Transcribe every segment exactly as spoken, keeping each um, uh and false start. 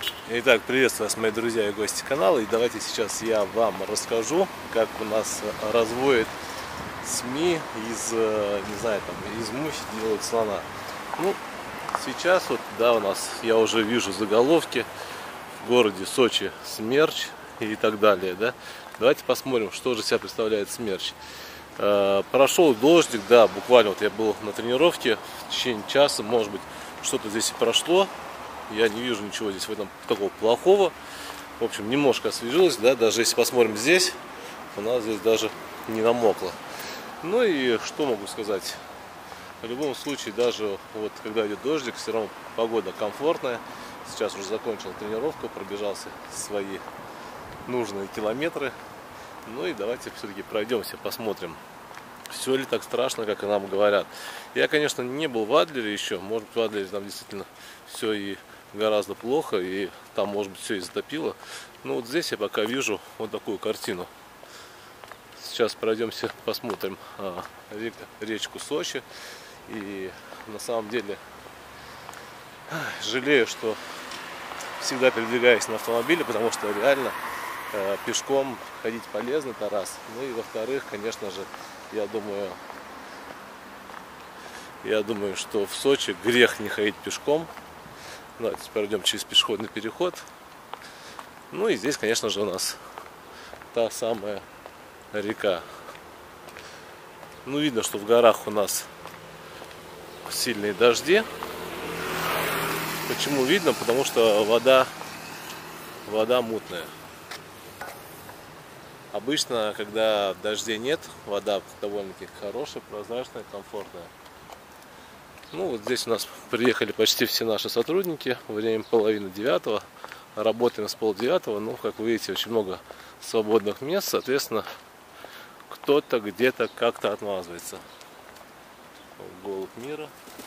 Итак, приветствую вас, мои друзья и гости канала. И давайте сейчас я вам расскажу, как у нас разводят СМИ из, не знаю, там, из мухи делают слона. Ну, сейчас вот, да, у нас, я уже вижу заголовки в городе Сочи смерч и так далее, да. Давайте посмотрим, что же себя представляет смерч. Прошел дождик, да, буквально вот я был на тренировке в течение часа, может быть, что-то здесь и прошло. Я не вижу ничего здесь в этом такого плохого. В общем, немножко освежилось, да, даже если посмотрим здесь, у нас здесь даже не намокло. Ну и что могу сказать? В любом случае, даже вот когда идет дождик, все равно погода комфортная. Сейчас уже закончил тренировку, пробежался свои нужные километры. Ну и давайте все-таки пройдемся, посмотрим, все ли так страшно, как и нам говорят. Я, конечно, не был в Адлере еще. Может быть, в Адлере там действительно все и гораздо плохо, и там, может быть, все и затопило. Но вот здесь я пока вижу вот такую картину. Сейчас пройдемся, посмотрим а, рек, речку Сочи. И на самом деле жалею, что всегда передвигаюсь на автомобиле, потому что реально э, пешком ходить полезно, это раз. Ну и во-вторых, конечно же, я думаю, я думаю, что в Сочи грех не ходить пешком. Давайте пройдем через пешеходный переход. Ну и здесь, конечно же, у нас та самая река. Ну, видно, что в горах у нас сильные дожди. Почему видно? Потому что вода, вода мутная. Обычно, когда дождей нет, вода довольно-таки хорошая, прозрачная, комфортная. Ну, вот здесь у нас приехали почти все наши сотрудники. Время половины девятого. Работаем с полдевятого. Ну, как вы видите, очень много свободных мест. Соответственно, кто-то где-то как-то отмазывается. Голубь мира.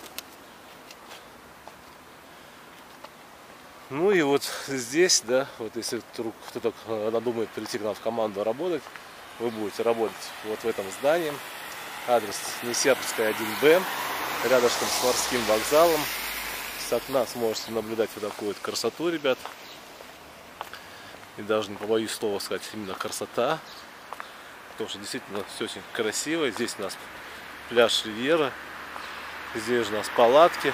Ну и вот здесь, да, вот если вдруг кто-то надумает прийти к нам в команду работать, вы будете работать вот в этом здании. Адрес Нестерская один Б. Рядышком с морским вокзалом. С окна сможете наблюдать вот такую вот красоту, ребят. И даже не побоюсь слова сказать, именно красота. Потому что действительно все очень красиво. Здесь у нас пляж Ривьера. Здесь же у нас палатки.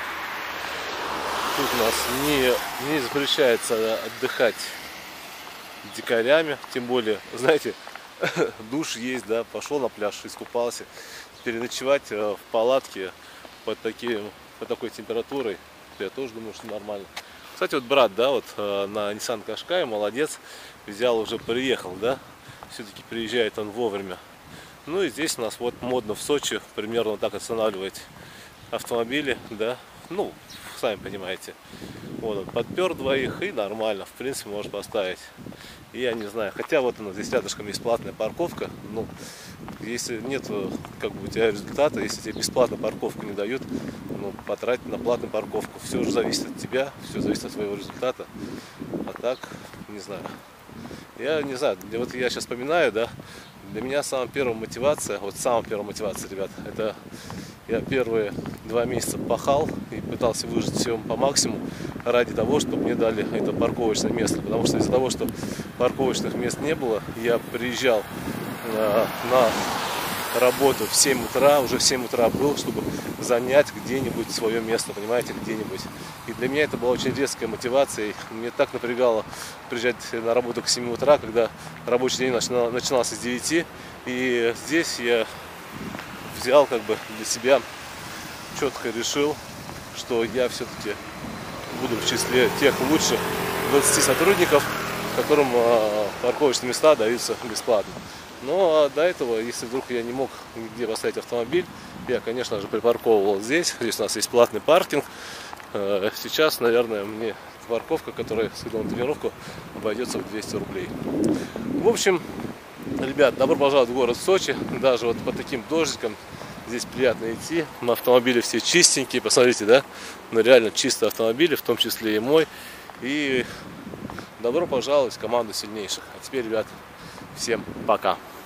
Тут у нас не, не запрещается отдыхать дикарями. Тем более, знаете, душ есть, да. Пошел на пляж, искупался. Переночевать в палатке под, таким, под такой температурой, я тоже думаю, что нормально. Кстати, вот брат, да, вот на Nissan Qashqai, молодец, взял, уже приехал, да, все-таки приезжает он вовремя. Ну и здесь у нас вот модно в Сочи примерно вот так останавливать автомобили, да, ну, сами понимаете. Вот он подпер двоих и нормально, в принципе, может поставить. И я не знаю, хотя вот у нас здесь рядышком есть платная парковка, ну, если нет, как бы, у тебя результата, если тебе бесплатно парковку не дают, ну, потратить на платную парковку. Все же зависит от тебя, все зависит от твоего результата. А так, не знаю. Я не знаю, вот я сейчас вспоминаю, да, для меня самая первая мотивация, вот самая первая мотивация, ребят, это я первые два месяца пахал и пытался выжить все по максимуму ради того, чтобы мне дали это парковочное место. Потому что из-за того, что парковочных мест не было, я приезжал на, на работу в семь утра, уже в семь утра был, чтобы занять где-нибудь свое место, понимаете, где-нибудь. И для меня это была очень резкая мотивация. Мне так напрягало приезжать на работу к семи утра, когда рабочий день начинал, начинался с девяти. И здесь я взял как бы для себя, четко решил, что я все-таки буду в числе тех лучших двадцати сотрудников, которым э, парковочные места даются бесплатно. Но а до этого, если вдруг я не мог нигде поставить автомобиль, я, конечно же, припарковывал здесь. Здесь у нас есть платный паркинг. Э, сейчас, наверное, мне парковка, которая сходила на тренировку, обойдется в двести рублей. В общем, ребят, добро пожаловать в город Сочи. Даже вот по таким дождикам здесь приятно идти. Автомобили все чистенькие, посмотрите, да? Ну реально чистые автомобили, в том числе и мой. И добро пожаловать в команду сильнейших. А теперь, ребят, всем пока.